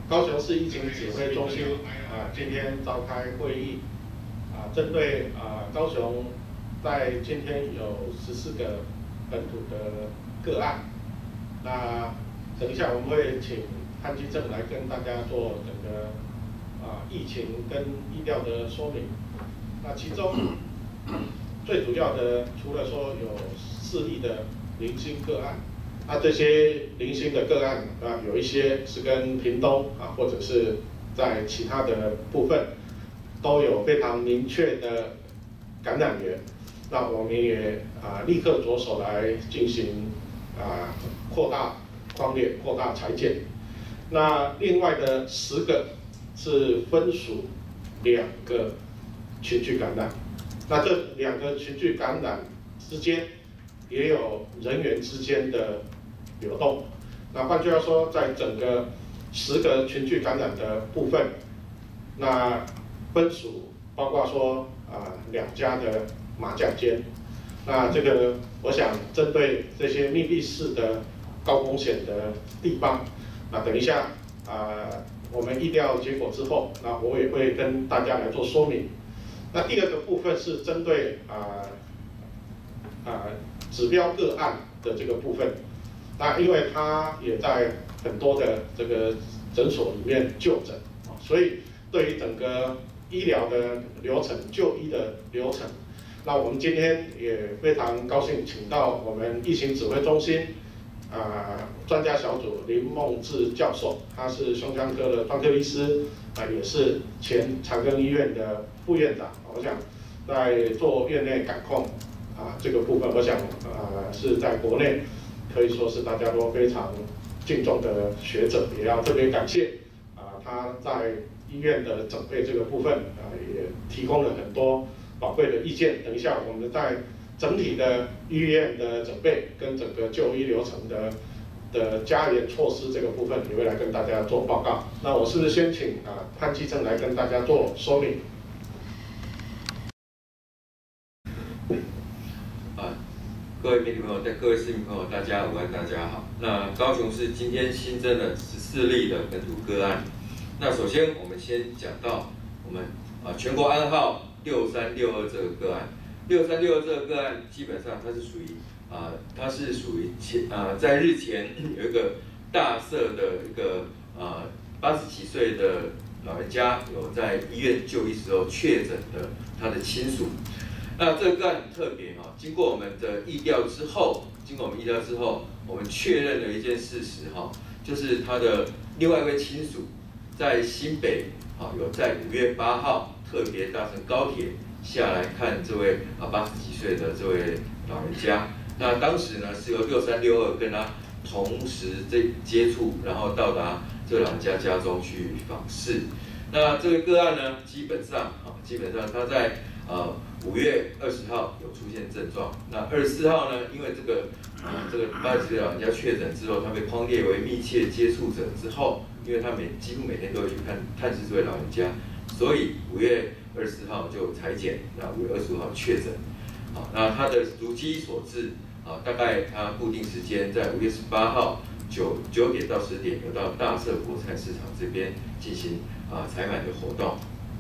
高雄市疫情指挥中心今天召开会议针对高雄在今天有14个本土的个案。那等一下我们会请潘基正来跟大家做整个疫情跟疫调的说明。那其中最主要的，除了说有4例的零星个案，那这些零星的个案有一些是跟屏东或者是在其他的部分都有非常明确的感染源，那我们也立刻着手来进行扩大匡列、扩大裁剪。那另外的10个是分属2个群聚感染，那这2个群聚感染之间也有人员之间的流动。那换句话说，在整个10个群聚感染的部分，那分属包括说2家的麻将间。那这个我想针对这些密闭式的高风险的地方，那等一下我们疫调结果之后，那我也会跟大家来做说明。那第2个部分是针对指标个案的这个部分，那因为它也在很多的这个诊所里面就诊，所以对于整个医疗的流程、就医的流程，那我们今天也非常高兴请到我们疫情指挥中心专家小组林梦志教授，他是胸腔科的专科医师，也是前长庚医院的副院长。我想在做院内感控这个部分，我想是在国内可以说是大家都非常敬重的学者，也要特别感谢他在医院的整备这个部分也提供了很多宝贵的意见。等一下我们在整体的医院的准备跟整个就医流程的加严措施这个部分，也会来跟大家做报告。那我是不是先请潘基正来跟大家做说明？ 各位媒体朋友、各位市民朋友，大家午安，大家好。那高雄市今天新增了14例的本土个案。那首先我们先讲到我们全国安号6362这个个案。6362这个个案基本上它是属于在日前有一个大社的一个80几岁的老人家有在医院就医时候确诊的他的亲属。那这个个案很特别经过我们的疫调之后，我们确认了一件事实就是他的另外一位亲属在新北有在5月8号特别搭乘高铁下来看这位80几岁的这位老人家。那当时呢是由6362跟他同时接触，然后到达这位老人家家中去访视。那这个个案呢，基本上他在5月20号有出现症状。那24号呢，因为这个80几岁老人家确诊之后，他被匡列为密切接触者之后，因为他几乎每天都会去探视这位老人家，所以5月24号就采检，那5月25号确诊。那他的如基所致大概他固定时间在5月18号9点到10点有到大社国菜市场这边进行采买的活动。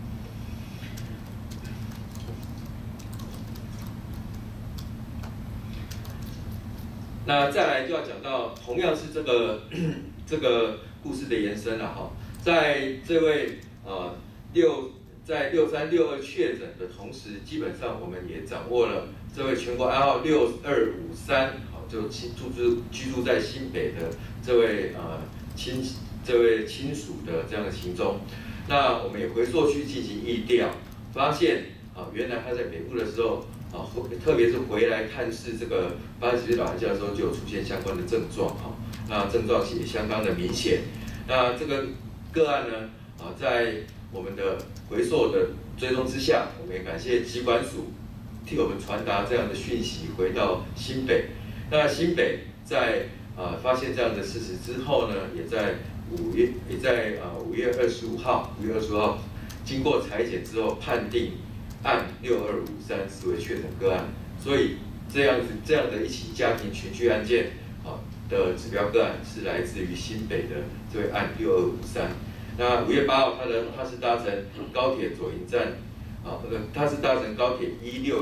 那再来就要讲到，同样是这个故事的延伸了在这位在6362确诊的同时，基本上我们也掌握了这位全国安号6253就居住在新北的这位亲属的这样的行踪。那我们也回溯去进行疫调，发现原来他在北部的时候特别是回来探视这个80几岁老人家的时候，就有出现相关的症状那症状也相当的明显。那这个个案呢在我们的回溯的追踪之下，我们也感谢疾管署替我们传达这样的讯息回到新北。那新北在发现这样的事实之后呢，也在5月25号经过采检之后判定按6253视为确诊个案，所以这样的一起家庭群聚案件的指标个案是来自于新北的这位案6253。 那5月8号，他是搭乘高铁左营站，他是搭乘高铁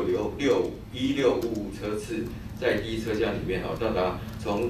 1655车次，在第一车厢里面到达从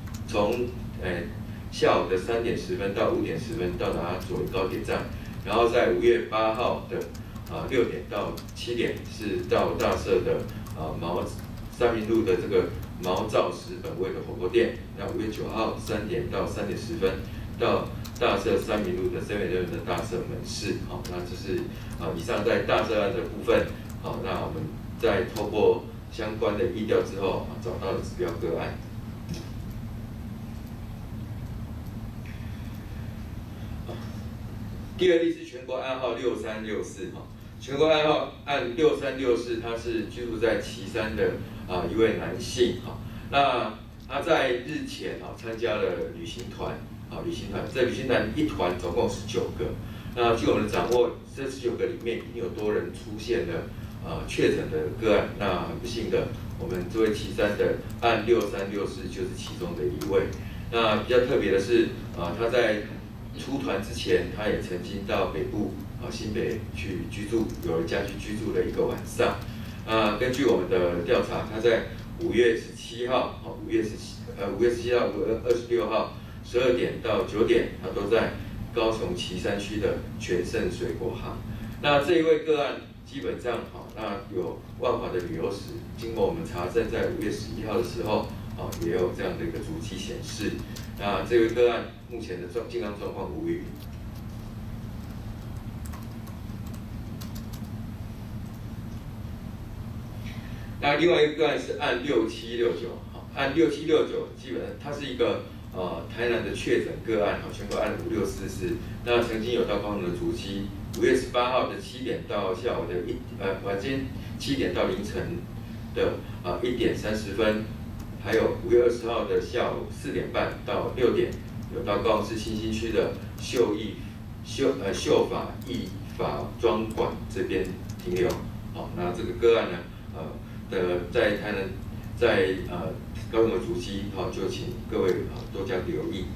下午的3点10分到5点10分到达左营高铁站，然后在5月8号的6点到7点是到大社的三民路的这个毛兆食本味的火锅店。那5月9号3点到3点10分到大社三民路的7-Eleven的大社门市。好，那这是以上在大社案的部分。好，那我们在透过相关的疫调之后找到了指标个案。第二例是全国案号6364哈，全国案号按6364，他是居住在旗山的一位男性哈。那他在日前参加了旅行团，这旅行团一团总共19个。那据我们的掌握，这19个里面已经有多人出现了确诊的个案。那很不幸的，我们这位旗山的按6364就是其中的一位。那比较特别的是，他在出团之前，他也曾经到北部新北去居住，有人家去居住了1个晚上。根据我们的调查，他在5月17号，5月17号、5月26号12点到9点，他都在高雄旗山区的全盛水果行。那这一位个案基本上那有万华的旅游史，经过我们查证，在5月11号的时候，也有这样的一个足迹显示。那这位个案目前的健康状况无虞。那另外一个个案是按6769，按6769，基本上它是一个台南的确诊个案，全国按5644，那曾经有到高雄的足迹。5月18号的7点到下午的晚间7点到凌晨的1点30分，还有5月20号的下午4点半到6点，有到高雄市新兴区的秀发艺发专馆这边停留。好，那这个个案呢，在台南，在高雄的足迹，就请各位多加留意。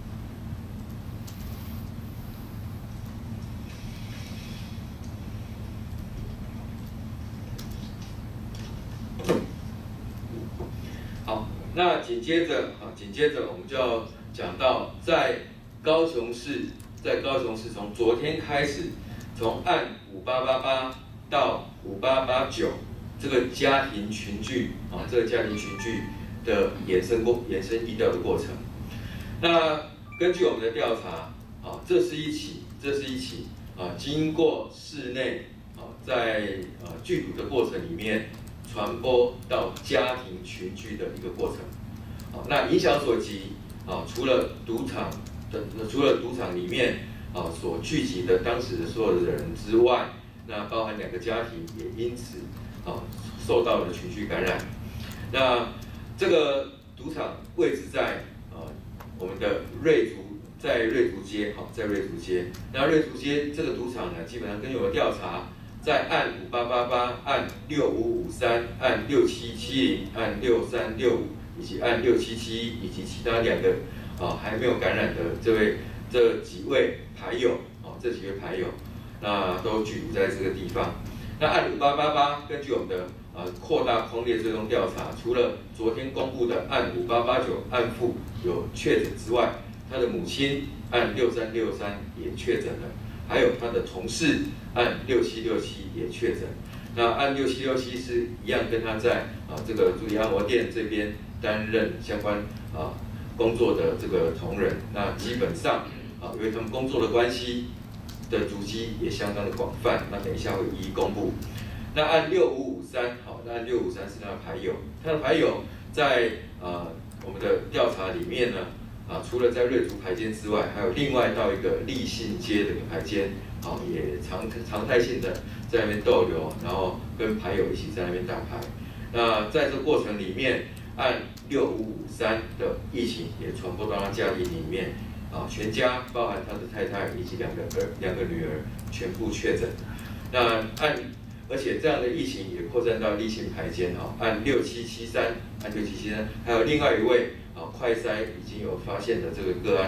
好，那紧接着我们就要讲到在高雄市从昨天开始，从按5888到5889。这个家庭群聚的延伸疫调的过程。那根据我们的调查，这是一起经过室内在聚赌的过程里面传播到家庭群聚的一个过程。那影响所及，除了赌场里面所聚集的当时的所有的人之外，那包含2个家庭也因此受到了群聚感染。那这个赌场位置在我们的瑞竹街，那瑞竹街这个赌场呢，基本上根据我的调查，在按5888、按6553、按6770、按6365以及按6771以及其他2个还没有感染的这几位牌友，那都聚集在这个地方。那按5888，根据我们的扩大匡列追踪调查，除了昨天公布的按5889按父有确诊之外，他的母亲按6363也确诊了，还有他的同事按6767也确诊。那按6767是一样跟他在这个主理按摩店这边担任相关工作的这个同仁。那基本上因为他们工作的关系的足迹也相当的广泛，那等一下会一一公布。那按6553，那按6553是他的牌友，在我们的调查里面呢，除了在瑞竹牌间之外，还有另外到一个立信街的一个牌间，也常态性的在那边逗留，然后跟牌友一起在那边打牌。那在这个过程里面，按6553的疫情也传播到他家庭里面，全家包含他的太太以及两个女儿全部确诊。那而且这样的疫情也扩散到立信牌间，按6773，还有另外一位快筛已经有发现的这个个案呢，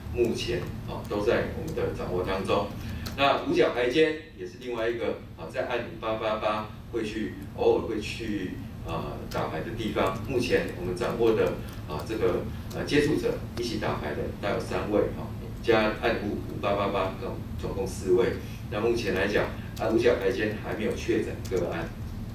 目前都在我们的掌握当中。那五角排间也是另外一个在按588偶尔会去打牌的地方。目前我们掌握的这个接触者一起打牌的大概有3位加按588总共4位。那目前来讲，五角排间还没有确诊个案。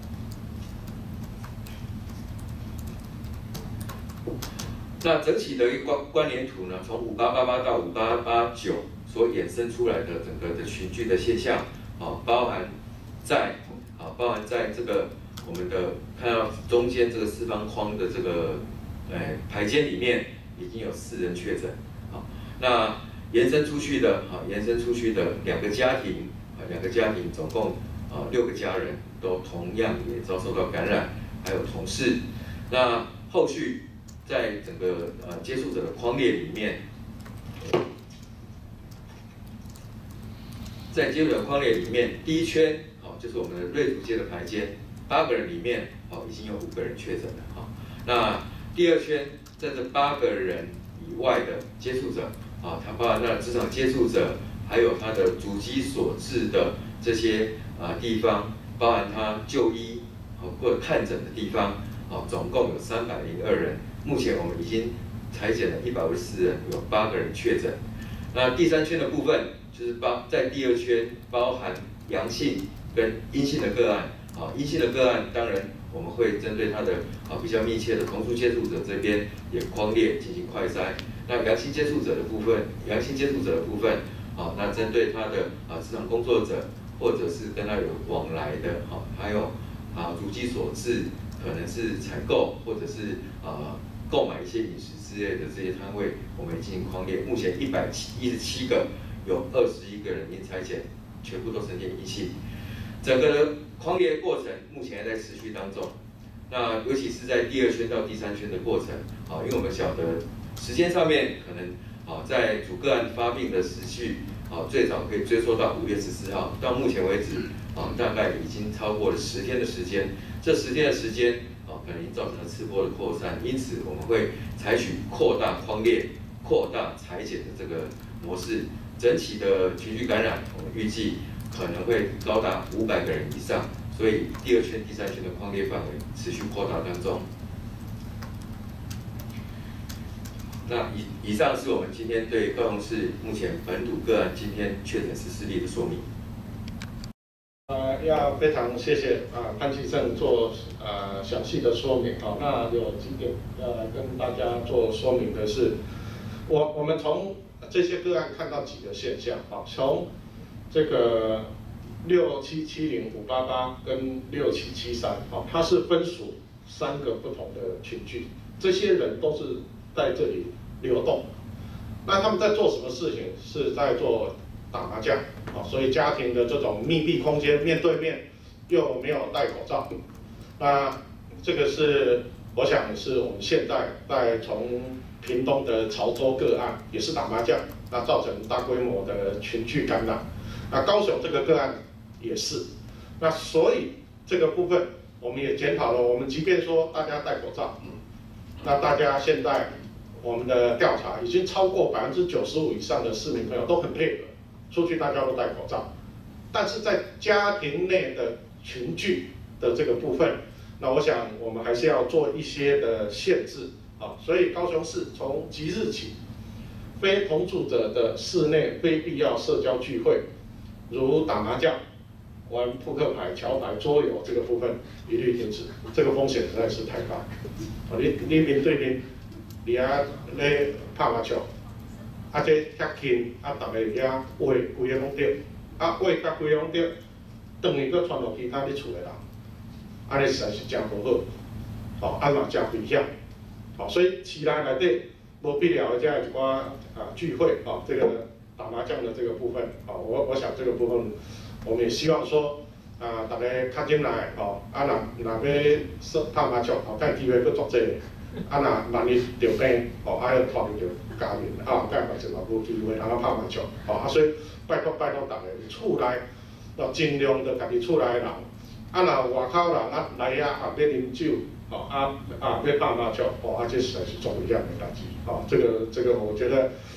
那整体的一个关联图呢，从5888到5889所衍生出来的整个的群聚的现象，包含在这个我们的看到中间这个四方框的这个排间里面，已经有4人确诊。那延伸出去的2个家庭总共6个家人都同样也遭受到感染，还有同事。那后续在整个接触者的框列里面，第一圈就是我们的瑞图街的排间，8个人里面已经有5个人确诊了那第二圈在这8个人以外的接触者他包含他的职场接触者，还有他的足迹所至的这些地方，包含他就医或者看诊的地方，总共有302人。目前我们已经采检了154人，有8个人确诊。那第3圈的部分就是在第2圈包含阳性跟阴性的个案。阴性的个案当然我们会针对他的比较密切的同住接触者这边也框列进行快筛。那阳性接触者的部分，那针对他的职场工作者或者是跟他有往来的还有足迹所至，可能是采购或者是购买一些饮食之类的这些摊位，我们进行框列。目前117个，有21个人因采检全部都呈现阴性。整个的框列过程目前还在持续当中。那尤其是在第2圈到第3圈的过程，因为我们晓得时间上面可能在主个案发病的时序，最早可以追溯到5月14号，到目前为止，大概已经超过了10天的时间。这10天的时间，可能已经造成了次波的扩散，因此我们会采取扩大框列、扩大采检的这个模式。整体的群聚感染，我们预计可能会高达500个人以上，所以第2圈、第3圈的框列范围持续扩大当中。那以上是我们今天对高雄市目前本土个案今天确诊14例的说明。 要非常谢谢潘先生做详细的说明那有几点要来跟大家做说明的是，我们从这些个案看到几个现象从这个6770588跟6773它是分属3个不同的群聚，这些人都是在这里流动。那他们在做什么事情？是在做打麻将所以家庭的这种密闭空间，面对面又没有戴口罩。那这个是我想是我们现在从屏东的潮州个案也是打麻将，那造成大规模的群聚感染。那高雄这个个案也是。那所以这个部分我们也检讨了，我们即便说大家戴口罩，那大家现在我们的调查已经超过95%以上的市民朋友都很配合，出去大家都戴口罩。但是在家庭内的群聚的这个部分，那我想我们还是要做一些的限制所以高雄市从即日起，非同住者的室内非必要社交聚会，如打麻将、玩扑克牌、桥牌、桌游这个部分一律停止，这个风险实在是太高。你面对面，你咧拍麻将，这遐近，大家遐话规个拢对，话甲规个拢对，等于佫传落其他你厝的人，安尼实在是真无好，安嘛真危险。所以市内底无必要的这一寡聚会这个打麻将的这个部分我想这个部分我们也希望说大家较进来若要拍麻将看机会佫足济若万一着病要拖入着家庭甲目前嘛无机会拍麻将所以拜托大家厝内要尽量着家己厝内的人若外口人来要啉酒。要拍麻将这实在是最危险的代志这个我觉得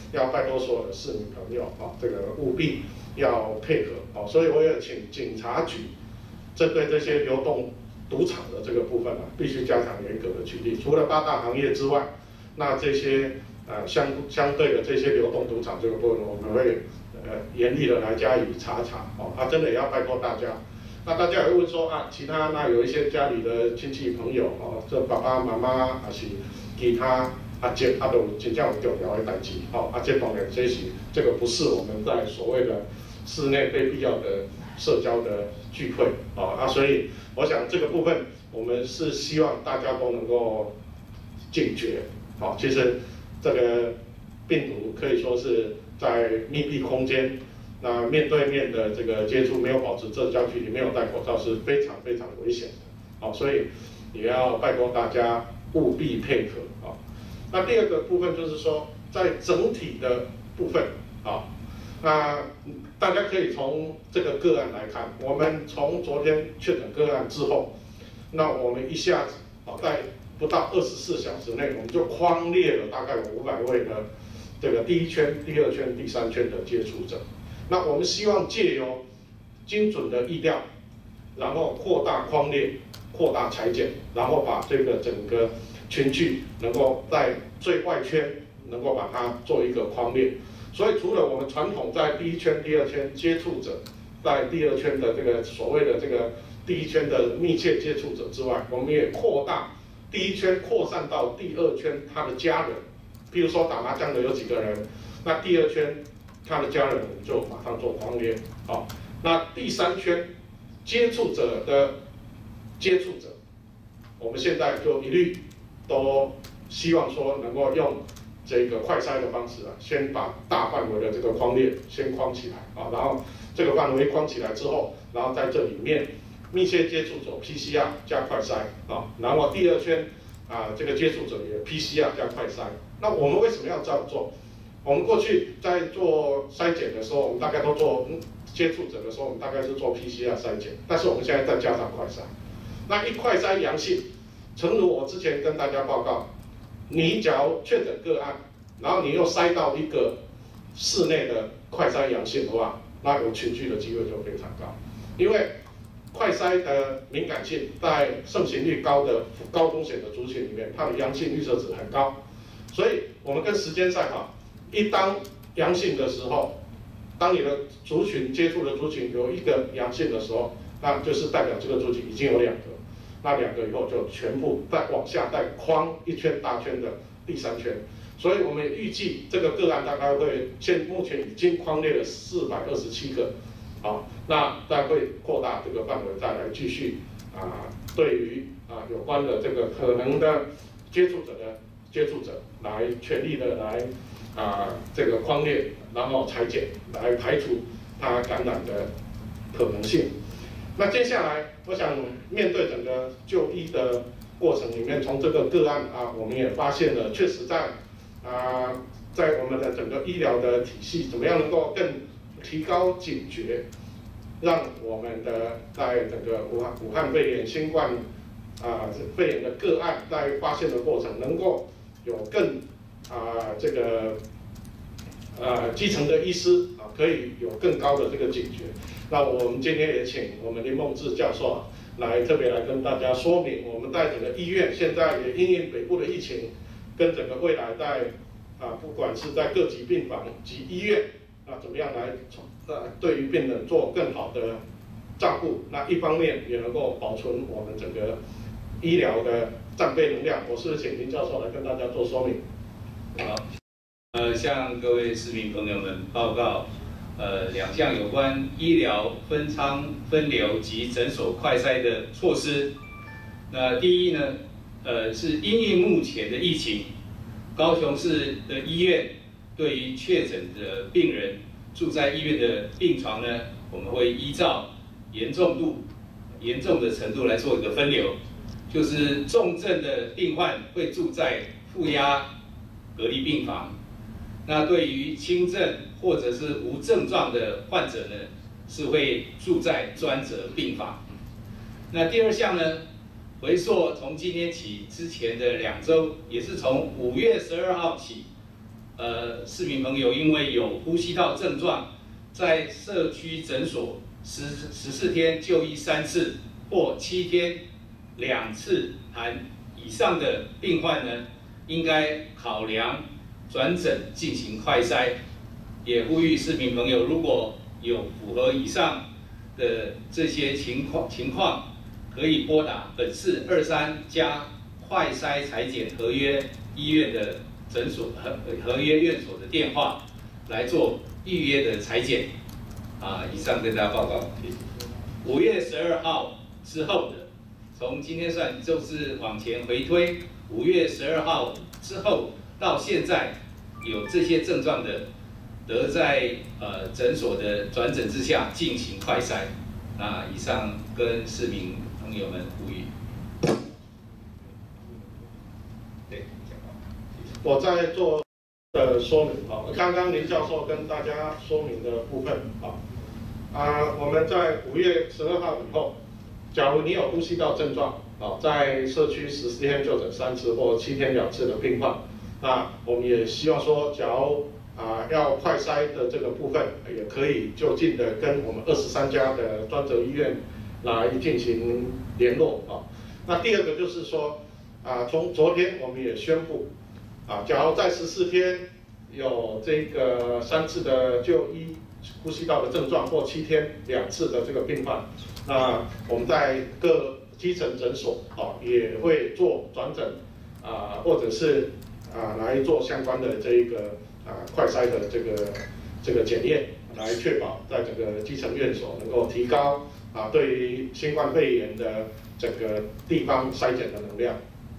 要拜托所有的市民朋友这个务必要配合所以我也请警察局针对这些流动赌场的这个部分必须加强严格的取缔。除了8大行业之外，那这些相对的这些流动赌场这个部分，我们会严厉的来加以查真的也要拜托大家。那大家也会问说其他那有一些家里的亲戚朋友这爸爸妈妈还是其他都真正有重要的代志这当然这个不是我们在所谓的室内非必要的社交的聚会所以我想这个部分我们是希望大家都能够警觉其实这个病毒可以说是在密闭空间，那面对面的这个接触没有保持社交距离，没有戴口罩是非常非常危险的所以也要拜托大家务必配合那第二个部分就是说，在整体的部分那大家可以从这个个案来看，我们从昨天确诊个案之后，那我们一下子在不到24小时内，我们就匡列了大概有500位的这个第1圈、第2圈、第3圈的接触者。那我们希望借由精准的疫调，然后扩大匡列、扩大裁剪，然后把这个整个群聚能够在最外圈能够把它做一个匡列。所以除了我们传统在第1圈、第2圈接触者，在第2圈的这个所谓的这个第1圈的密切接触者之外，我们也扩大第1圈扩散到第2圈他的家人。譬如说打麻将的有几个人，那第2圈他的家人我们就马上做匡列那第3圈接触者的接触者，我们现在就一律都希望说能够用这个快筛的方式先把大范围的这个匡列先匡起来然后这个范围匡起来之后，然后在这里面密切接触者 PCR 加快筛然后第2圈这个接触者也 PCR 加快筛。那我们为什么要这样做？我们过去在做筛检的时候，我们大概都做接触者的时候，我们大概是做 PCR 筛检，但是我们现在再加上快筛。那一快筛阳性，诚如我之前跟大家报告，你假如确诊个案，然后你又筛到一个室内的快筛阳性的话，那有群聚的机会就非常高，因为快筛的敏感性在盛行率高的高风险的族群里面，它的阳性预测值很高，所以我们跟时间赛一当阳性的时候，当你的族群接触的族群有一个阳性的时候，那就是代表这个族群已经有2个，那2个以后就全部再往下再框1圈大圈的第3圈，所以我们预计这个个案大概会目前已经匡列了427个，那再会扩大这个范围，再来继续对于有关的这个可能的接触者来全力的来这个匡列，然后裁剪来排除它感染的可能性。那接下来，我想面对整个就医的过程里面，从这个个案我们也发现了，确实在我们的整个医疗的体系，怎么样能够更提高警觉，让我们的在整个武汉肺炎新冠肺炎的个案在发现的过程，能够有更这个基层的医师可以有更高的这个警觉。那我们今天也请我们林梦志教授来特别来跟大家说明，我们在整个医院现在也因应北部的疫情，跟整个未来在不管是在各级病房及医院怎么样来对于病人做更好的照顾，那一方面也能够保存我们整个医疗的战备能量。我是不是请林教授来跟大家做说明？ 好，向各位市民朋友们报告，2项有关医疗分仓分流及诊所快筛的措施。那第一呢，是因应目前的疫情，高雄市的医院对于确诊的病人住在医院的病床呢，我们会依照严重的程度来做一个分流，就是重症的病患会住在负压隔离病房。那对于轻症或者是无症状的患者呢，是会住在专责病房。那第2项呢，回溯从今天起之前的2周，也是从5月12号起， 市民朋友因为有呼吸道症状，在社区诊所14天就医3次或7天2次含以上的病患呢，应该考量转诊进行快筛。也呼吁市民朋友，如果有符合以上的这些情况，可以拨打本市23+快筛采检合约医院的诊所合约院所的电话来做预约的采检。以上跟大家报告。5月12号之后的，从今天算就是往前回推，5月12号之后到现在有这些症状的，得在诊所的转诊之下进行快筛。那以上跟市民朋友们呼吁。 我在做的说明刚刚林教授跟大家说明的部分我们在5月12号以后，假如你有呼吸道症状在社区14天就诊3次或7天2次的病患，那我们也希望说，假如要快筛的这个部分，也可以就近的跟我们23家的专责医院来进行联络那第二个就是说从昨天我们也宣布假如在14天有这个3次的就医呼吸道的症状，或7天2次的这个病患，那我们在各基层诊所也会做转诊或者是来做相关的这一个快筛的这个检验，来确保在这个基层院所能够提高对于新冠肺炎的整个地方筛检的能量。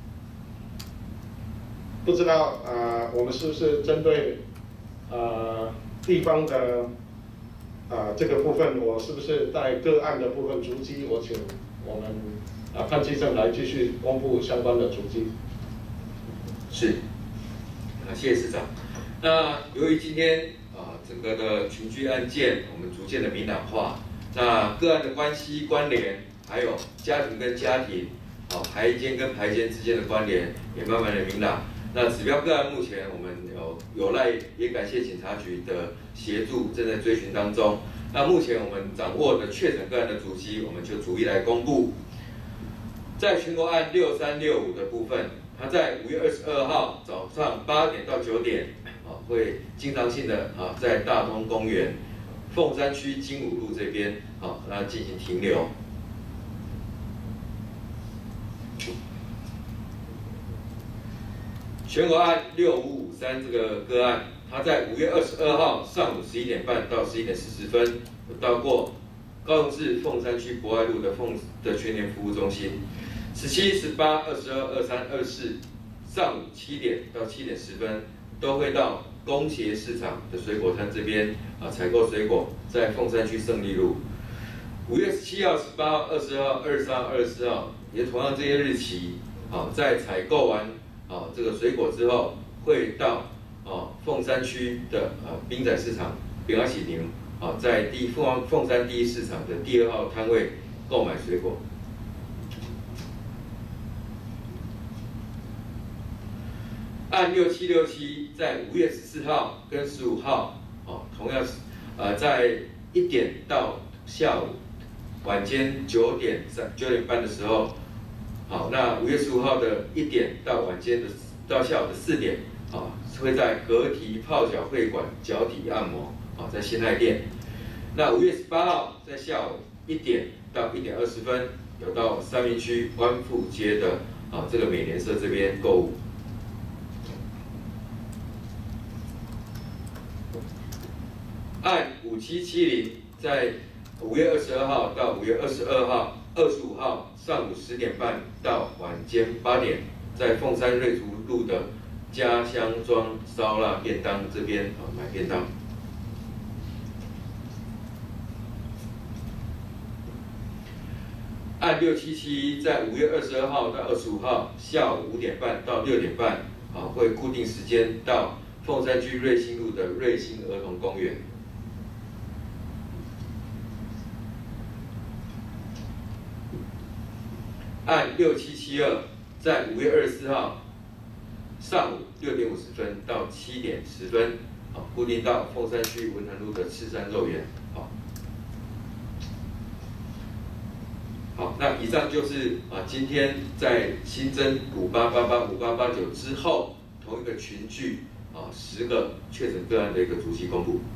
不知道我们是不是针对地方的这个部分，我是不是在个案的部分足迹，我请我们潘基正来继续公布相关的足迹。 是，谢谢市长。那由于今天整个的群聚案件，我们逐渐的明朗化，那个案的关系关联，还有家庭跟家庭，排间跟排间之间的关联，也慢慢的明朗。那指标个案目前我们有赖，也感谢警察局的协助，正在追寻当中。那目前我们掌握的确诊个案的足迹，我们就逐一来公布。在全国案6365的部分，它在5月22号早上8点到9点，会经常性的在大通公园、凤山区金武路这边那进行停留。全国案6553这个个案，它在5月22号上午11点半到11点40分，到过高雄市凤山区博爱路的全联服务中心。17、18、22、23、24上午7点到7点10分，都会到公协市场的水果摊这边采购水果，在凤山区胜利路。5月17号、18号、22号、23号、24号，也同样这些日期，在采购完这个水果之后，会到凤山区的滨仔市场饼阿喜牛在凤山第一市场的第2号摊位购买水果。案6767在5月14号跟15号，同样是在1点到下午晚间9点半的时候，那5月15号的1点到晚间到下午的4点，会在合体泡脚会馆脚底按摩，在新爱店。那5月18号在下午1点到1点20分，有到三民区湾富街的这个美联社这边购物。案5770在5月22号到5月22号、25号上午10点半到晚间8点，在凤山瑞竹路的家乡庄烧腊便当这边买便当。案677在5月22号到25号下午5点半到6点半，会固定时间到凤山区瑞兴路的瑞兴儿童公园。案6772在5月24号上午 6点50分到7点10分，好，固定到凤山区文潭路的赤山肉圆，好。好，那以上就是今天在新增5888、5889之后，同一个群聚10个确诊个案的一个足迹公布。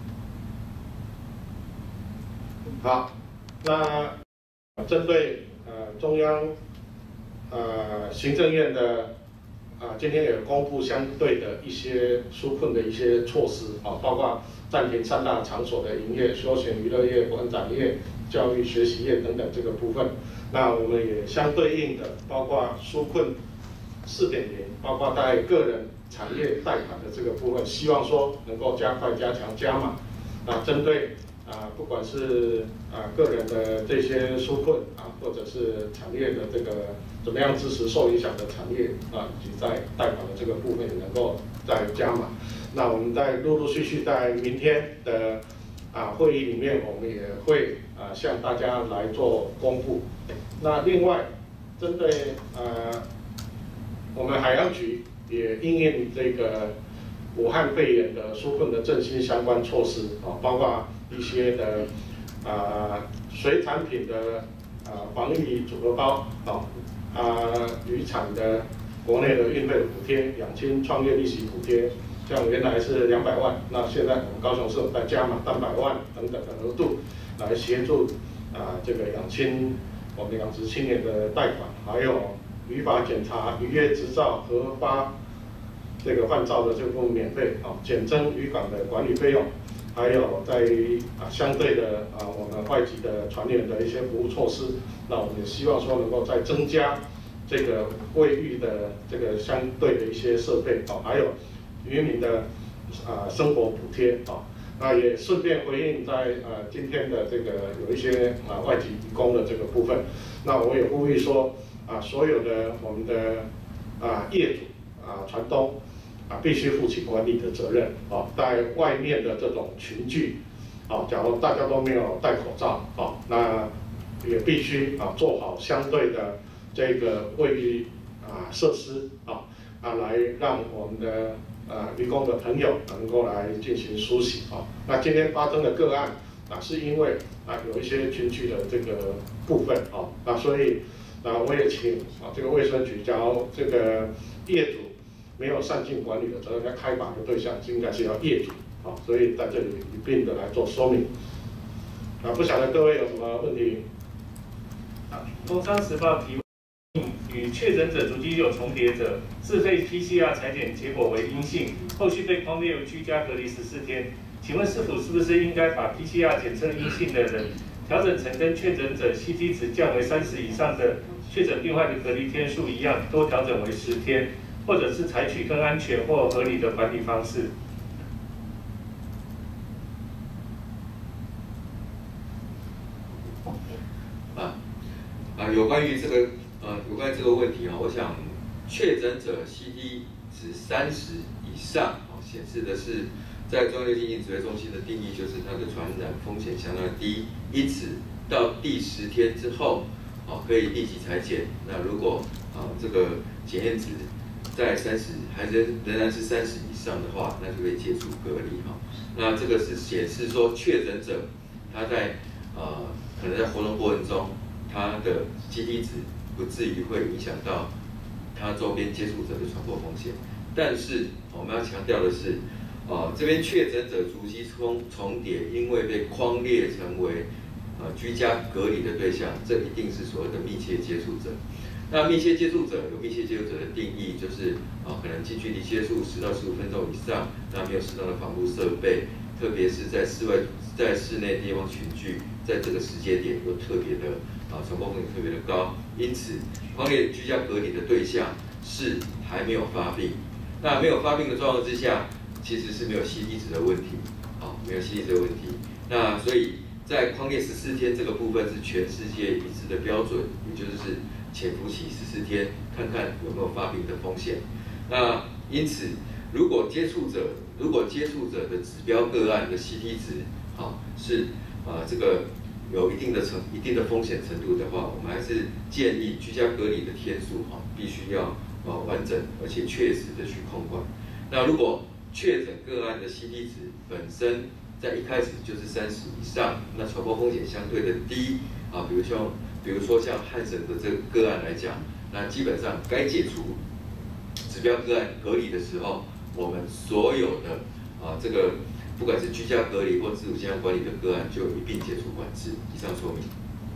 好，那针对中央行政院的今天也公布相对的一些纾困的一些措施包括暂停3大场所的营业、休闲娱乐业、馆展业、教育学习业等等这个部分。那我们也相对应的包括纾困4.0，包括在个人产业贷款的这个部分，希望说能够加快、加强、加码。针对不管是个人的这些纾困或者是产业的这个怎么样支持受影响的产业以及在贷款的这个部分也能够再加码。那我们在陆陆续续在明天的会议里面，我们也会向大家来做公布。那另外，针对我们海洋局也因应这个武汉肺炎的纾困的振兴相关措施包括一些的水产品的防疫组合包渔产的国内的运费补贴、养青创业利息补贴，像原来是200万，那现在我们高雄市在加码300万等等的额度，来协助这个养青我们养殖青年的贷款，还有渔法检查、渔业执照核发这个换照的这部分免费减征渔港的管理费用，还有在相对的我们外籍的船员的一些服务措施，那我们也希望说能够再增加这个卫浴的这个相对的一些设备还有渔民的生活补贴那也顺便回应在今天的这个有一些外籍移工的这个部分，那我也呼吁说所有的我们的业主船东必须负起管理的责任在外面的这种群聚假如大家都没有戴口罩那也必须做好相对的这个卫浴设施来让我们的渔工的朋友能够来进行梳洗那今天发生的个案是因为有一些群聚的这个部分那所以我也请这个卫生局，假如这个业主没有善尽管理的责任，要开罚的对象应该是要业主所以在这里一并的来做说明。不晓得各位有什么问题？ 工商时报提问：与确诊者足迹有重叠者，自费 PCR 采检结果为阴性，后续被匡列为居家隔离14天。请问市府是不是应该把 PCR 检测阴性的人调整成跟确诊者 CT 值降为30以上的确诊病患的隔离天数一样，多调整为10天，或者是采取更安全或合理的管理方式？ 有关于这个问题我想确诊者 CT 值30以上显示的是在中央流行疫情指挥中心的定义，就是它的传染风险相当低，因此到第10天之后可以立即采检。那如果这个检验值在30还仍然是30以上的话，那就可以解除隔离那这个是显示说确诊者他在可能在活动过程中，他的 CT 值不至于会影响到他周边接触者的传播风险。但是我们要强调的是，这边确诊者足迹重叠，因为被匡列成为居家隔离的对象，这一定是所谓的密切接触者。那密切接触者有密切接触者的定义，就是可能近距离接触10到15分钟以上，那没有适当的防护设备，特别是在室内地方群聚，在这个时间点又特别的传播风险特别的高，因此匡列居家隔离的对象是还没有发病。那没有发病的状况之下，其实是没有 CT 值的问题，没有 CT 值的问题。那所以在匡列14天这个部分是全世界一致的标准，也就是潜伏期14天，看看有没有发病的风险。那因此，如果接触者的指标个案的 CT 值是这个有一定的风险程度的话，我们还是建议居家隔离的天数必须要完整而且确实的去控管。 那如果确诊个案的 CT 值本身在一开始就是30以上，那传播风险相对的低啊，比如说像汉神的这个个案来讲，那基本上该解除指标个案隔离的时候，我们所有的这个不管是居家隔离或自主健康管理的个案，就一并解除管制。以上说明。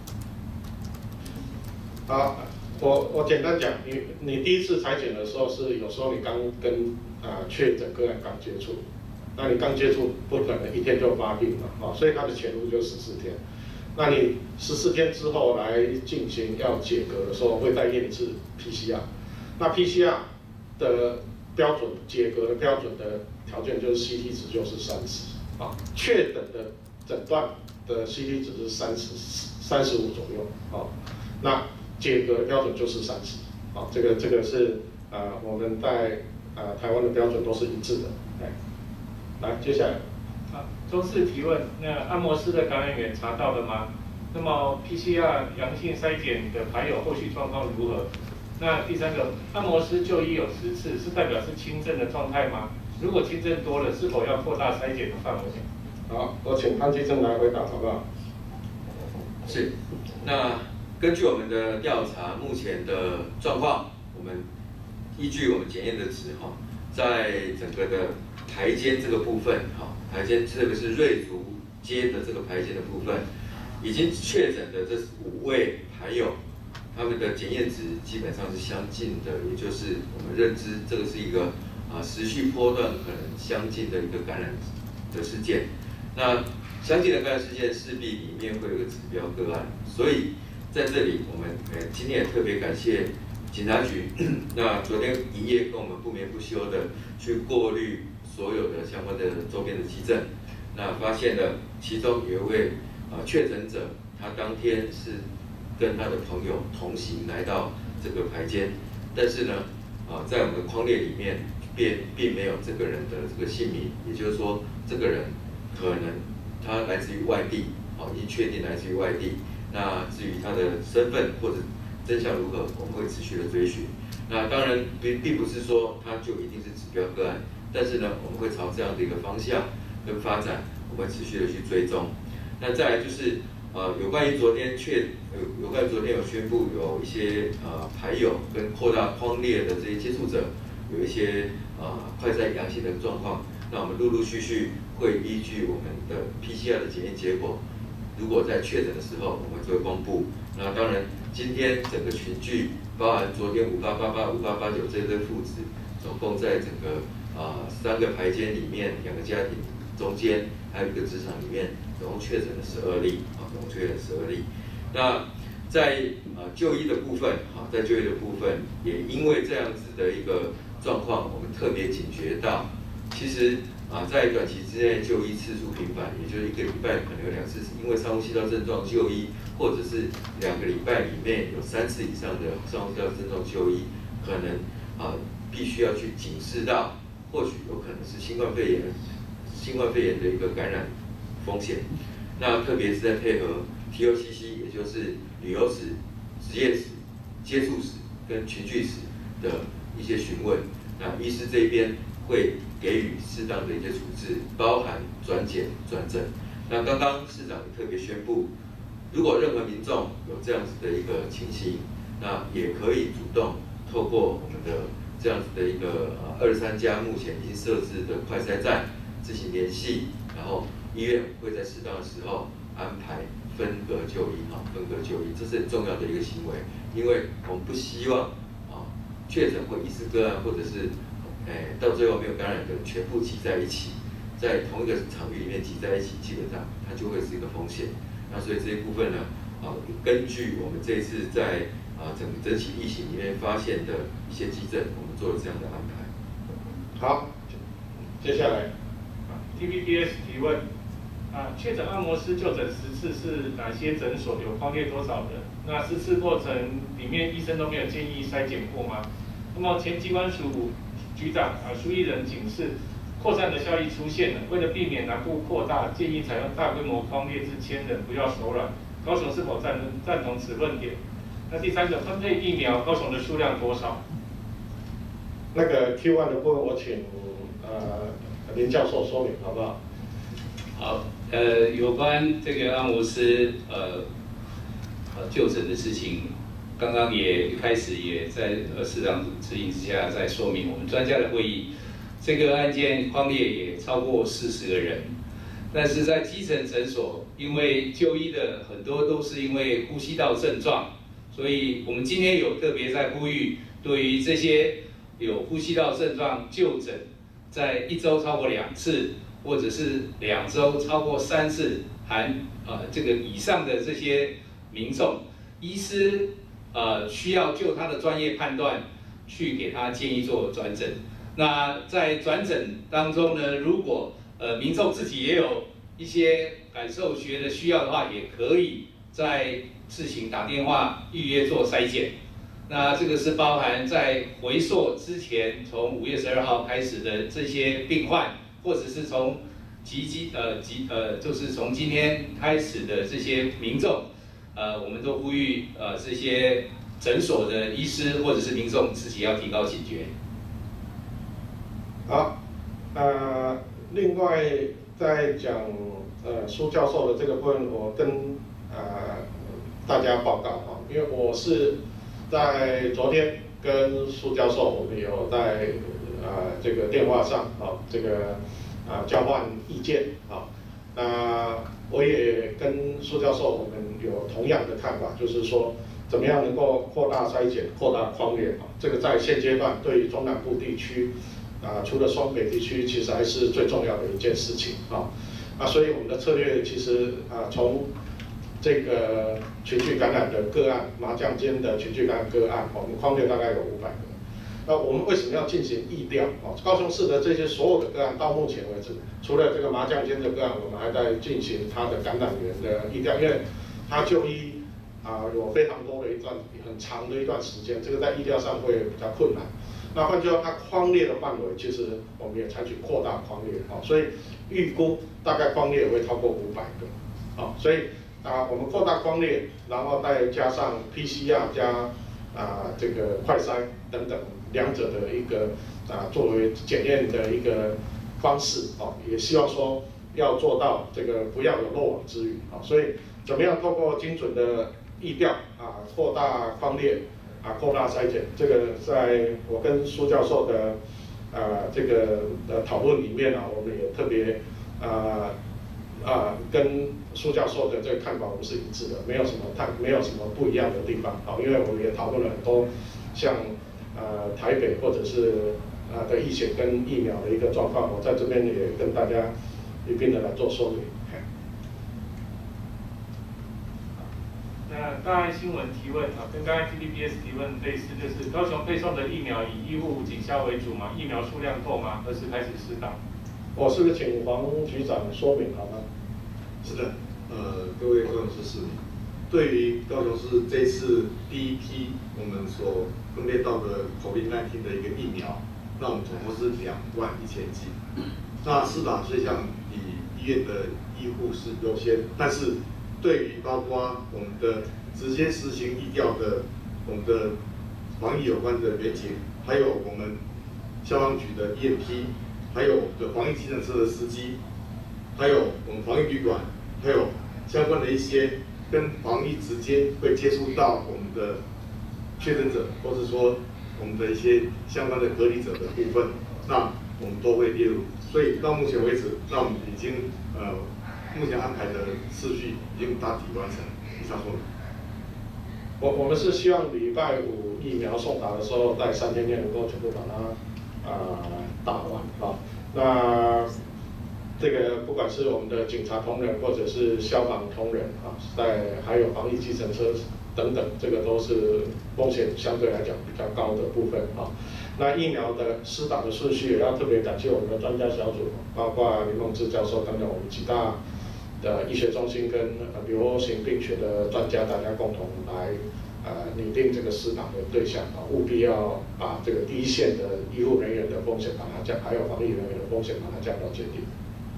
好，我简单讲，你第一次采检的时候是有时候你刚跟确诊个案刚接触，那你刚接触不可能一天就发病嘛，所以它的前路就14天。那你14天之后来进行要解隔的时候，会再验一次 PCR。那 PCR 的标准解隔的标准的条件就是 CT 值就是30啊，确诊的诊断的 CT 值是35左右啊，那解隔的标准就是30啊，这个是我们在台湾的标准都是一致的。来，接下来。 周四提问，那按摩师的感染源查到了吗？那么 PCR 阳性筛检的牌友后续状况如何？那第三个，按摩师就医有10次，是代表是轻症的状态吗？如果轻症多了，是否要扩大筛检的范围？好， 我请潘基正来回答，好不好？ 是，那根据我们的调查，目前的状况，我们依据我们检验的值在整个的排间这个部分，排间这个是瑞竹街的这个排间的部分，已经确诊的这5位牌友，他们的检验值基本上是相近的，也就是我们认知这个是一个时序波段可能相近的一个感染的事件。那相近的感染事件势必里面会有一个指标个案，所以在这里我们今天也特别感谢警察局，那昨天一夜跟我们不眠不休的去过滤所有的相关的周边的基证，那发现了其中有一位确诊者，他当天是跟他的朋友同行来到这个排间，但是呢，在我们的框列里面并没有这个人的这个姓名，也就是说，这个人可能他来自于外地，已经确定来自于外地。那至于他的身份或者真相如何，我们会持续的追寻。那当然并不是说他就一定是指标个案，但是呢，我们会朝这样的一个方向跟发展，我们会持续的去追踪。那再来就是有关于昨天有宣布有一些牌友跟扩大框列的这些接触者有一些快筛阳性的状况，那我们陆陆续续会依据我们的 PCR 的检验结果，如果在确诊的时候，我们就会公布。那当然，今天整个群聚，包含昨天5888、5889这对父子，总共在整个3个排间里面，2个家庭中间，还有1个职场里面，总共确诊了12例，总共确诊12例。那在就医的部分，在就医的部分，也因为这样子的一个状况，我们特别警觉到，其实在短期之内就医次数频繁，也就是1个礼拜可能有2次，因为上呼吸道症状就医，或者是2个礼拜里面有3次以上的上呼吸道症状就医，可能必须要去警示到，或许有可能是新冠肺炎的一个感染风险。那特别是在配合 TOCC， 也就是旅游史、职业史、接触史跟群聚史的一些询问，那医师这边会给予适当的一些处置，包含转检、转诊。那刚刚市长也特别宣布，如果任何民众有这样子的一个情形，那也可以主动透过我们的这样子的一个23家目前已经设置的快筛站自行联系，然后医院会在适当的时候安排分隔就医，分隔就医，这是很重要的一个行为，因为我们不希望确诊或疑似个案，或者是到最后没有感染的全部挤在一起，在同一个场域里面挤在一起，基本上它就会是一个风险。那所以这一部分呢，根据我们这次在整起疫情里面发现的一些基证，我们做了这样的安排。 好，接下来 ，TVBS 提问，确诊按摩师就诊10次是哪些诊所？有框列多少人？那10次过程里面医生都没有建议筛检过吗？那么前机关署局长苏益仁警示，扩散的效益出现了，为了避免南部扩大，建议采用大规模框列至1000人，不要手软。高雄是否赞同此论点？那第三个，分配疫苗，高雄的数量多少？ 那个 Q1 的部分，我请林教授说明，好不好？ 好，有关这个按摩师就诊的事情，刚刚也一开始也在市长指引之下在说明我们专家的会议，这个案件匡列也超过40个人，但是在基层诊所，因为就医的很多都是因为呼吸道症状，所以我们今天有特别在呼吁，对于这些有呼吸道症状就诊，在1周超过2次，或者是2周超过3次，这个以上的这些民众，医师需要就他的专业判断去给他建议做转诊。那在转诊当中呢，如果民众自己也有一些感受学的需要的话，也可以在自行打电话预约做筛检。那这个是包含在回溯之前，从5月12号开始的这些病患，或者是从就是从今天开始的这些民众，我们都呼吁这些诊所的医师或者是民众自己要提高警觉。 好，另外在讲苏教授的这个部分，我跟大家报告啊，因为我是在昨天跟苏教授，我们有在这个电话上这个交换意见啊。那我也跟苏教授我们有同样的看法，就是说怎么样能够扩大筛检、扩大匡列啊，这个在现阶段对于中南部地区除了双北地区，其实还是最重要的一件事情啊。所以我们的策略其实从这个群聚感染的个案，麻将间的群聚感染个案，我们匡列大概有500个。那我们为什么要进行疫调？高雄市的这些所有的个案，到目前为止，除了这个麻将间的个案，我们还在进行它的感染源的疫调，因为它就医有非常多的很长的一段时间，这个在疫调上会比较困难。那换句话说，它匡列的范围，其实我们也采取扩大匡列，所以预估大概匡列会超过500个，所以我们扩大匡列，然后再加上 PCR 加这个快筛等等两者的一个作为检验的一个方式，也希望说要做到这个不要有漏网之鱼，所以怎么样透过精准的疫调扩大匡列。扩大筛检，这个在我跟苏教授的这个讨论里面我们也特别跟苏教授的这个看法我们是一致的，没有什么不一样的地方。因为我们也讨论了很多像台北或者是的疫情跟疫苗的一个状况，我在这边也跟大家一并的来做说明。 那大爱新闻提问跟刚才 TVBS 提问类似，就是高雄配送的疫苗以医护警消为主吗？疫苗数量够吗？何时开始施打？ 我是不是请黄局长说明好吗？ 是的，各位高雄市市民，对于高雄市这次第一批我们所分配到的 COVID-19 的一个疫苗，那我们总共是21000剂。那施打对象以医院的医护是优先，但是对于包括我们的直接实行疫调的我们的防疫有关的员警，还有我们消防局的 EMT， 还有我们的防疫计程车的司机，还有我们防疫旅馆，还有相关的一些跟防疫直接会接触到我们的确诊者，或者说我们的一些相关的隔离者的部分，那我们都会列入。所以到目前为止，那我们已经目前安排的次序已经大体完成。以上说明。 我们是希望礼拜5疫苗送达的时候，在3天内能够全部把它打完那这个不管是我们的警察同仁或者是消防同仁还有防疫计程车等等，这个都是风险相对来讲比较高的部分那疫苗的施打的顺序也要特别感谢我们的专家小组，包括林梦志教授等等我们几大的医学中心跟流行性病学的专家，大家共同来拟定这个施打的对象务必要把这个第一线的医护人员的风险把它还有防疫人员的风险把它降到最低。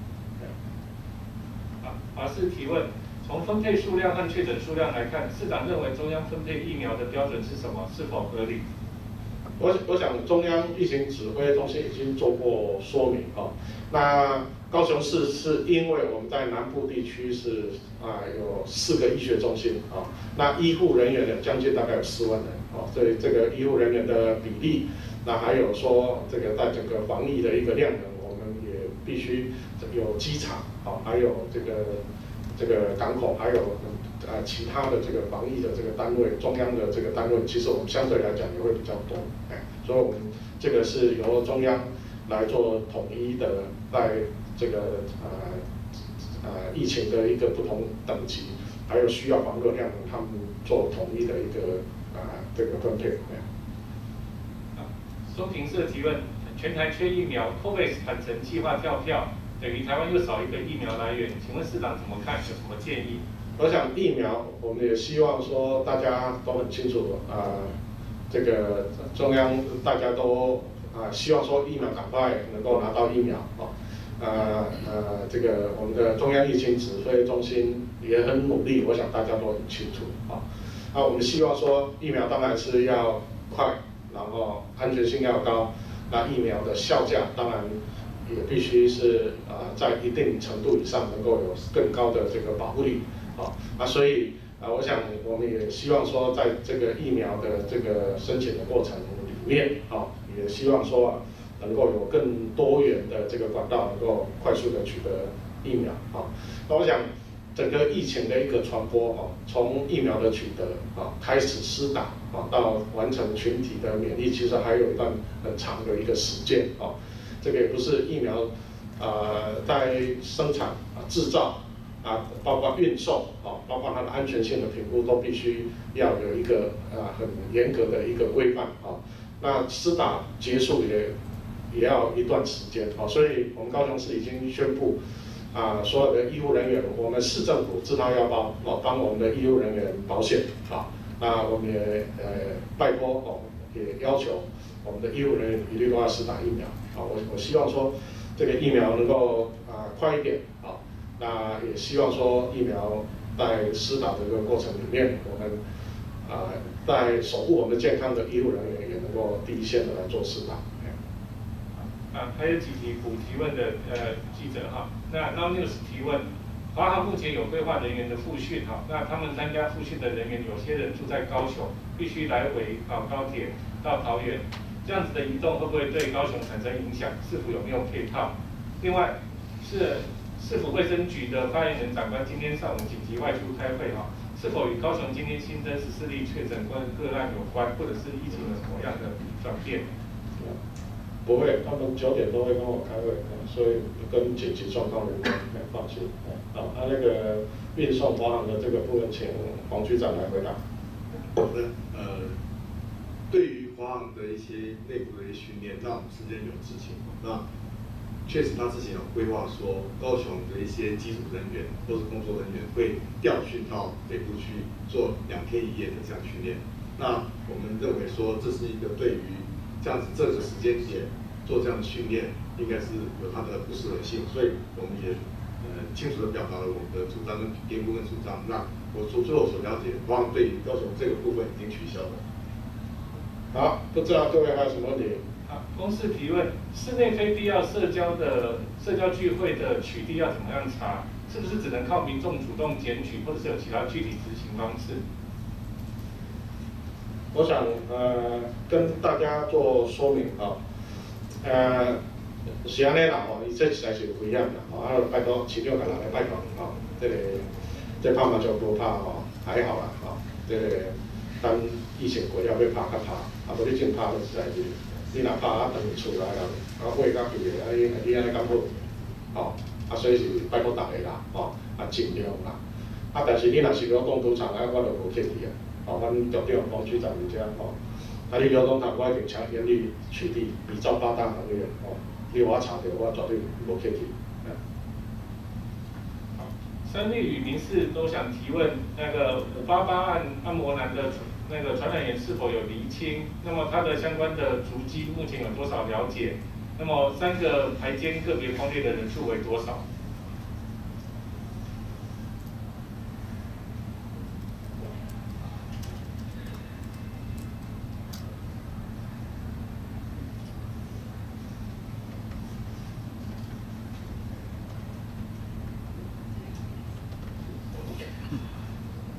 法师提问：从分配数量和确诊数量来看，市长认为中央分配疫苗的标准是什么？是否合理？ 我想中央疫情指挥中心已经做过说明哦。那高雄市是因为我们在南部地区是有4个医学中心啊，那医护人员呢将近大概有4万人哦，所以这个医护人员的比例，那还有说这个在整个防疫的一个量能，我们也必须有机场啊，还有这个港口，还有其他的这个防疫的这个单位，中央的这个单位，其实我们相对来讲也会比较多，所以我们这个是由中央来做统一的，在这个疫情的一个不同等级，还有需要防热量能，他们做统一的一个这个分配。 松平社提问：全台缺疫苗 ，COVAX 返程计划跳票，等于台湾又少一个疫苗来源，请问市长怎么看？有什么建议？ 我想疫苗，我们也希望说大家都很清楚这个中央大家都希望说疫苗赶快能够拿到疫苗这个我们的中央疫情指挥中心也很努力，我想大家都很清楚那我们希望说疫苗当然是要快，然后安全性要高，那疫苗的效价当然也必须是在一定程度以上能够有更高的这个保护力所以我想我们也希望说在这个疫苗的这个申请的过程里面也希望说能够有更多元的这个管道，能够快速的取得疫苗那我想整个疫情的一个传播从疫苗的取得开始施打到完成群体的免疫，其实还有一段很长的一个时间这个也不是疫苗在生产制造包括运送包括它的安全性的评估，都必须要有一个很严格的一个规范那施打结束也要一段时间所以我们高雄市已经宣布所有的医护人员，我们市政府自掏腰包帮我们的医护人员保险那我们也拜托也要求我们的医护人员一律都要施打疫苗我希望说这个疫苗能够快一点那也希望说疫苗在施打的这个过程里面，我们在守护我们健康的医护人员也能够第一线的来做施打。 还有几题补提问的记者那 Now News 提问，华航目前有规划人员的复训那他们参加复训的人员，有些人住在高雄，必须来回高铁到桃园，这样子的移动会不会对高雄产生影响？是否有没有配套？另外市府卫生局的发言人长官今天上午紧急外出开会是否与高雄今天新增14例确诊个案有关，或者是疫情有什么样的转变？ 不会，他们9点都会跟我开会所以跟紧急状况有关，放心那个运送华航的这个部分，请黄局长来回答。 好的，对于华航的一些内部的一些训练，那我们是任有执行那确实，他之前有规划说，高雄的一些机组人员或是工作人员会调训到北部去做2天1夜的这样训练。那我们认为说，这是一个对于这样子这个时间点做这样的训练，应该是有它的不适合性，所以我们也清楚的表达了我们的主张跟评估跟主张。那我最后所了解，华航对于高雄这个部分已经取消了。 好，不知道各位还有什么问题？ 公示提问：室内非必要社交聚会的取缔要怎么样查？是不是只能靠民众主动检举，或者是有其他具体执行方式？ 我想跟大家做说明是安尼啦伊这实在是有危险啦拜托市长甲人来拜托这拍麻将无拍还好啦这个等疫情过了要拍较拍无你正拍就实在是。你若拍等厝内人会甲贵个，你安尼敢好？所以是拜托大家啦，尽量啦。但是你若是流动赌场我就无客气阮局长黄局长伫遮你流动场我一定请严厉取缔，比照8大行业你我查到我绝对无客气。 三立与民视都想提问，那个588案按摩男的那个传染源是否有厘清？那么它的相关的足迹目前有多少了解？那么3个排间个别匡列的人数为多少？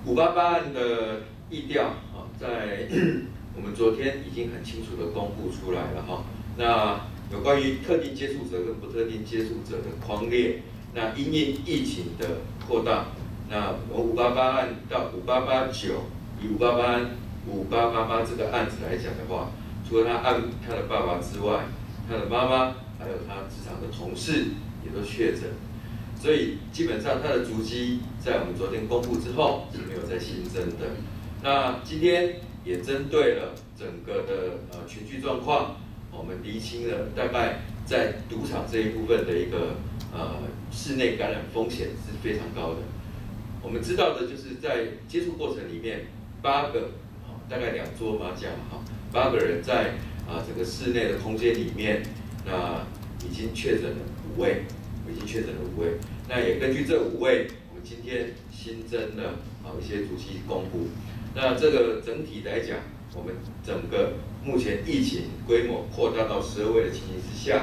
588案的议调啊，在我们昨天已经很清楚的公布出来了哈。那有关于特定接触者跟不特定接触者的匡列，那因应疫情的扩大，那从588案到5889，以588案、5888这个案子来讲的话，除了他的爸爸之外，他的妈妈还有他职场的同事也都确诊，所以基本上他的足迹在我们昨天公布之后是没有再新增的。那今天也针对了整个的群聚状况，我们厘清了大概在赌场这一部分的一个室内感染风险是非常高的。我们知道的就是在接触过程里面，8个大概2桌麻将8个人在整个室内的空间里面，那已经确诊了5位，那也根据这5位，我们今天新增了一些足迹公布。那这个整体来讲，我们整个目前疫情规模扩大到12位的情形之下，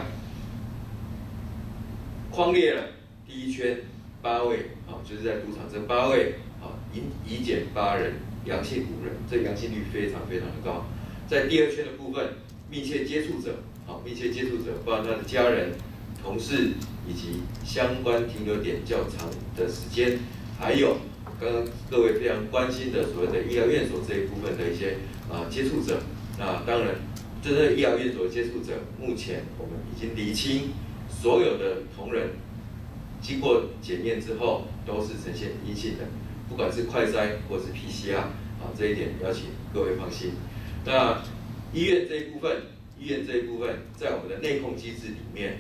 匡列了第一圈8位，就是在赌场这8位，已检8人，阳性5人，这阳性率非常非常的高。在第二圈的部分，密切接触者，包括他的家人、同事以及相关停留点较长的时间，还有刚刚各位非常关心的所谓的医疗院所这一部分的一些接触者。那当然，这些医疗院所接触者，目前我们已经厘清，所有的同仁经过检验之后都是呈现阴性的，不管是快筛或是 PCR， 这一点要请各位放心。那医院这一部分，在我们的内控机制里面，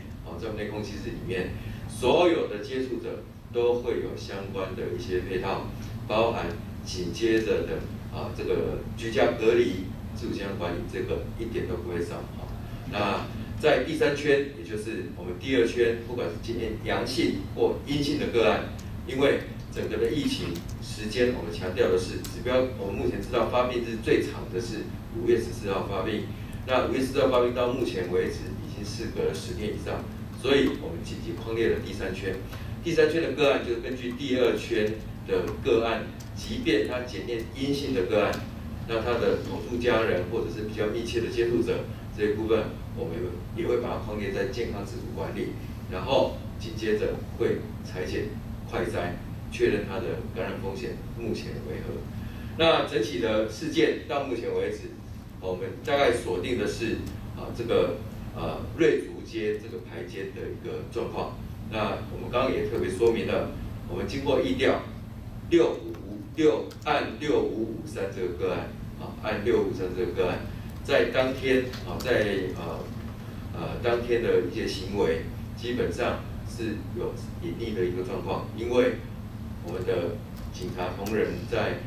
所有的接触者都会有相关的一些配套，包含紧接着的这个居家隔离、自主健康管理，这个一点都不会少。那在第3圈，也就是我们第2圈，不管是今天阳性或阴性的个案，因为整个的疫情时间，我们强调的是指标，我们目前知道发病日最长的是5月14号发病，那5月14号发病到目前为止已经事隔了10天以上，所以我们紧急匡列了第3圈。第3圈的个案就是根据第2圈的个案，即便他检验阴性的个案，那他的同住家人或者是比较密切的接触者这一部分，我们也会把它匡列在健康自主管理，然后紧接着会采检快筛，确认它的感染风险目前为何。那整体的事件到目前为止，我们大概锁定的是这个瑞竹街这个排间的一个状况。那我们刚刚也特别说明了，我们经过疫调按6553这个个案，按6553这个个案，在当天当天的一些行为，基本上是有隐匿的一个状况，因为我们的警察同仁在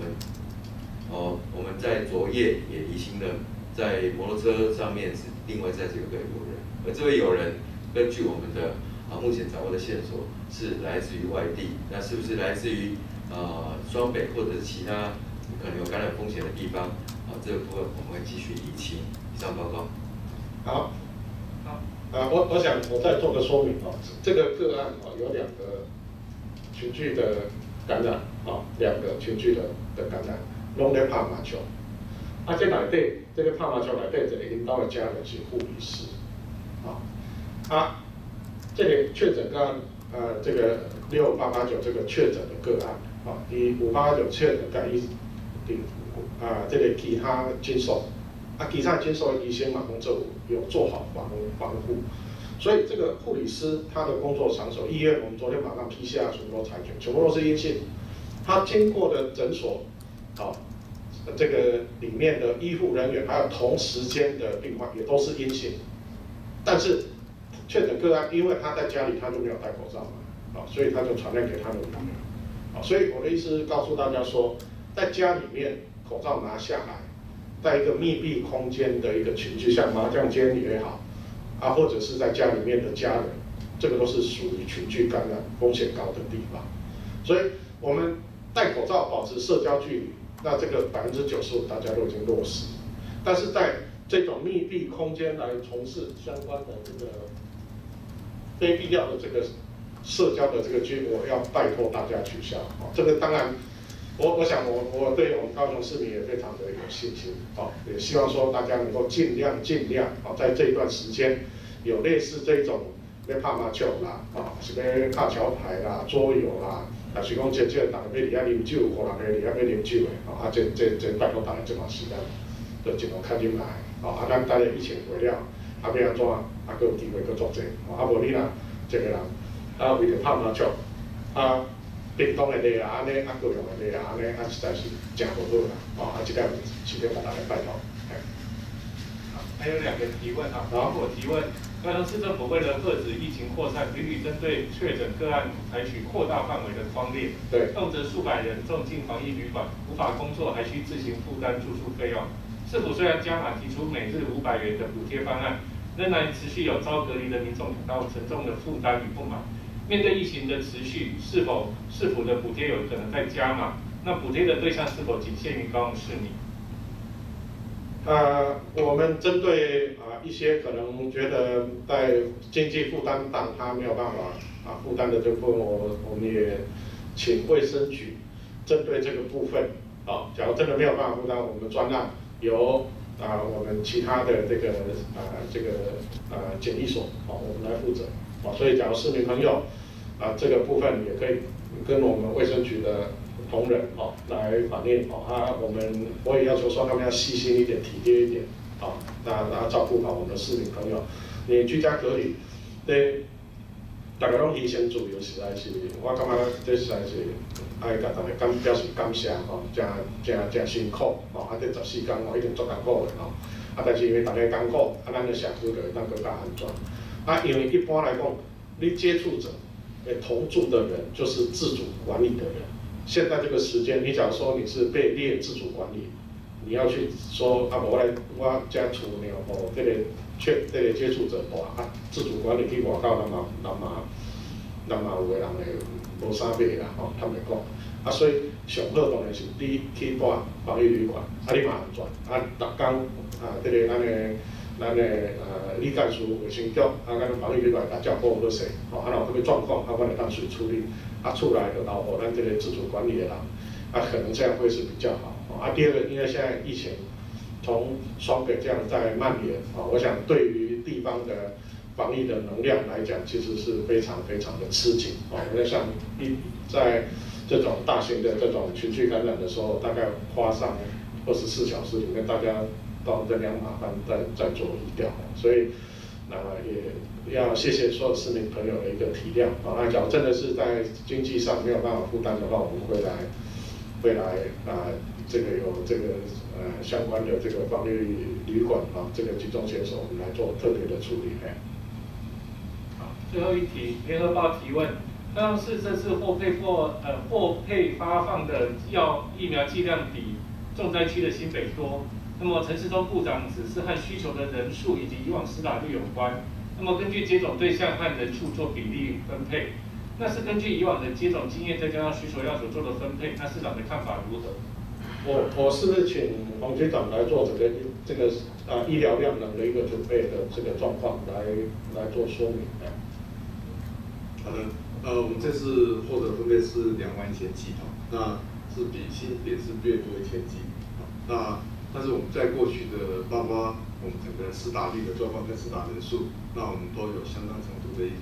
我们在昨夜也厘清了，在摩托车上面是另外载着有个友人，而这位友人根据我们的目前掌握的线索是来自于外地，那是不是来自于双北或者是其他可能有感染风险的地方？这个部分我们会继续厘清。以上报告。 好，我想我再做个说明这个个案有2个群聚的感染2个群聚的感染，拢在拍麻将。这内底这个拍麻将内底一个领导的家人是护理师，这个确诊个案，这个6889这个确诊的个案，以5889确诊甲伊这个其他诊所，其他诊所的医生嘛，有做好防护，所以这个护理师他的工作场所，医院我们昨天晚上 PCR 全部都采全，全部都是阴性，他经过的诊所，这个里面的医护人员还有同时间的病患也都是阴性，但是确诊个案，因为他在家里他就没有戴口罩嘛，所以他就传染给他的女儿，所以我的意思是告诉大家说，在家里面口罩拿下来，在一个密闭空间的一个群聚，像麻将间也好，或者是在家里面的家人，这个都是属于群聚感染风险高的地方，所以我们戴口罩，保持社交距离，那这个95%大家都已经落实，但是在这种密闭空间来从事相关的这个非必要的这个社交的这个我要拜托大家取消。这个当然我想我对我们高雄市民也非常的有信心，也希望说大家能够尽量在这一段时间有类似这种要拍麻将啦，是要打桥牌啦、桌游啦，啊是讲这大家要伫遐啉酒，5、6个伫遐要啉酒的，这拜托大家这段时间就尽量较忍耐，咱等下疫情过了，要安怎，佫有机会佫作者，无你若一个人为着拍麻将，叮当的例啊，安尼各样的例啊，安尼实在是真无好啦，这点是要大家拜托。 还有2个提问啊，包括提问，高雄市政府为了遏止疫情扩散，屡屡针对确诊个案采取扩大范围的匡列， 对， 动辄数百人送进防疫旅馆，无法工作还需自行负担住宿费用。市府虽然加码提出每日500元的补贴方案，仍然持续有遭隔离的民众感到沉重的负担与不满。面对疫情的持续，市府的补贴有可能再加码？那补贴的对象是否仅限于高雄市民？ 我们针对一些可能觉得在经济负担上他没有办法负担的这部分，我们也请卫生局针对这个部分，假如真的没有办法负担，我们专案由我们其他的这个检疫所我们来负责，所以假如市民朋友这个部分也可以跟我们卫生局的同仁来反映我也要求说他们要细心一点、体贴一点那照顾好我们的市民朋友。你居家隔离，大家拢牺牲自由，实在是我感觉这实在是爱甲大家表示感谢真辛苦这14天一定足艰苦的但是因为大家艰苦咱的社区就会当更加安全因为一般来讲，你接触者同住的人就是自主管理的人。现在这个时间，你假如说你是被列自主管理，你要去说我家厝呢这个接触者自主管理去外口，咱嘛有的人会无啥买啦坦白讲所以上好当然是你去住防疫旅馆，你嘛安全逐工这个咱的理监事卫生局咱防疫旅馆甲照顾好势若有什么状况阮会当随处理厝内就留予咱这个自主管理的人可能这样会是比较好第二个，因为现在疫情从双北这样在蔓延我想对于地方的防疫的能量来讲，其实是非常的吃紧我想在这种大型的这种群聚感染的时候，大概花上24小时里面，大家到人仰马翻在做疫调，所以也要谢谢所有市民朋友的一个体谅那假如真的是在经济上没有办法负担的话，我们会来这个有这个相关的这个防疫旅馆这个集中牵手，我们来做特别的处理好，最后一题，联合报提问。高雄市这次获配发放的疫苗剂量比重灾区的新北多。那么陈时中部长指是和需求的人数以及以往施打率有关。那么根据接种对象和人数做比例分配，那是根据以往的接种经验再加上需求量所做的分配。那市长的看法如何？ 我是不是请黄局长来做这个医疗量能的一个准备的这个状况来做说明？ 好的。我们这次获得分配是2万1000剂那是比新北是略多1000剂但是我们在过去的包括我们整个施打率的状况跟施打人数，那我们都有相当程度的一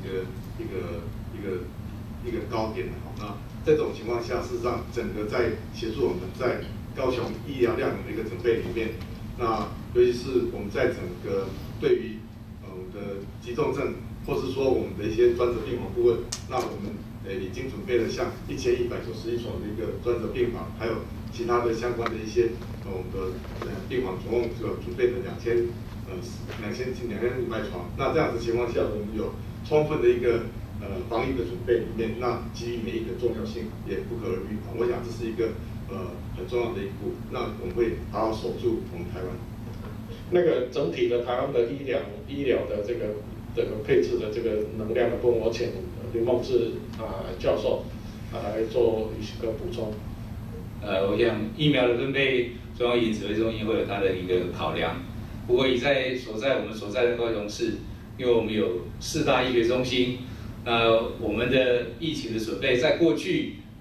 个高点那在这种情况下，事实上整个在协助我们在高雄医疗量能的一个准备里面，那尤其是我们在整个对于我们的急重症。或是说我们的一些专责病房部分，那我们已经准备了像1191床的一个专责病房，还有其他的相关的一些我们的病房，总共准备了2500床。那这样子情况下，我们有充分的一个防疫的准备里面，那基于免疫的重要性也不可而喻我想这是一个很重要的一步。那我们会好好守住我们台湾。 那个整体的台湾的医疗的这个配置的这个能量的部分，我请林梦志教授来做一个补充。 我想疫苗的分配，中央疫情指挥中心会有它的一个考量。不过我们所在的高雄市，因为我们有4大医学中心，那我们的疫情的准备，在过去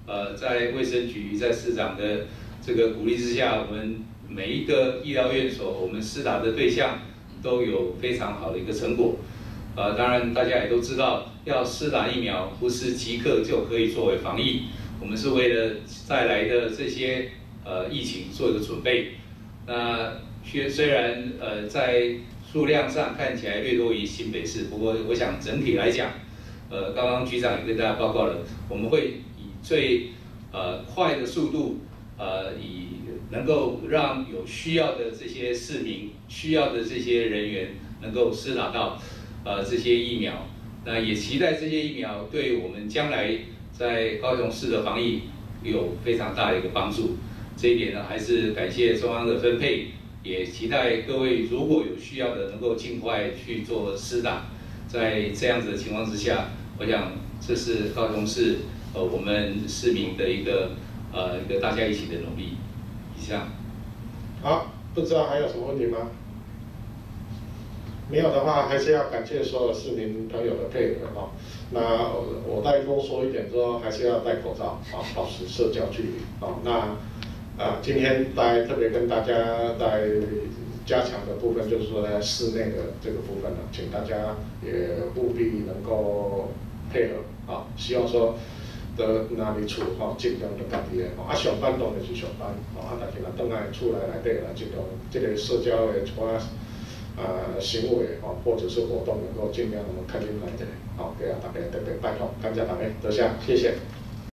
在卫生局在市长的这个鼓励之下，我们每一个医疗院所，我们施打的对象都有非常好的一个成果。当然大家也都知道，要施打疫苗不是即刻就可以作为防疫，我们是为了再来的这些疫情做一个准备。那虽然在数量上看起来略多于新北市，不过我想整体来讲，刚刚局长也跟大家报告了，我们会以最快的速度，以能够让有需要的这些市民、需要的这些人员能够施打到这些疫苗。那也期待这些疫苗对我们将来在高雄市的防疫有非常大的一个帮助。这一点呢，还是感谢中央的分配，也期待各位如果有需要的，能够尽快去做施打。在这样子的情况之下，我想这是高雄市我们市民的一个大家一起的努力。以上。 好，不知道还有什么问题吗？没有的话，还是要感谢所有市民朋友的配合哈。那我再多说一点，说还是要戴口罩啊，保持社交距离啊。那今天特别跟大家在加强的部分，就是说在室内的这个部分呢，请大家也务必能够配合啊。希望说的哪里厝尽量就家己的上班当然是上班但是若倒来厝内底啦，尽量这个社交的一寡行为或者是活动能够尽量看进来一点，给大家特别拜托，感谢大家，多谢，谢谢。